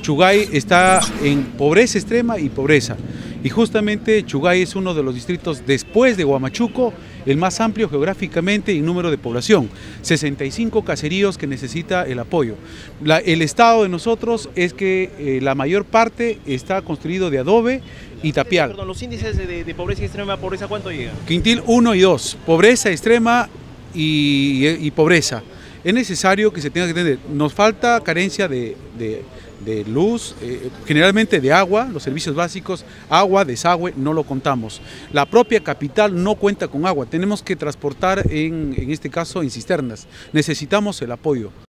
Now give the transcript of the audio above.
Chugay está en pobreza extrema y pobreza. Y justamente Chugay es uno de los distritos, después de Huamachuco, el más amplio geográficamente en número de población. 65 caseríos que necesita el apoyo. El estado de nosotros es que la mayor parte está construido de adobe y tapial. Perdón, los índices de pobreza y extrema pobreza, ¿cuánto llegan? Quintil 1 y 2, pobreza extrema y pobreza. Es necesario que se tenga que entender, nos falta carencia de luz, generalmente de agua, los servicios básicos, agua, desagüe, no lo contamos. La propia capital no cuenta con agua, tenemos que transportar en este caso en cisternas, necesitamos el apoyo.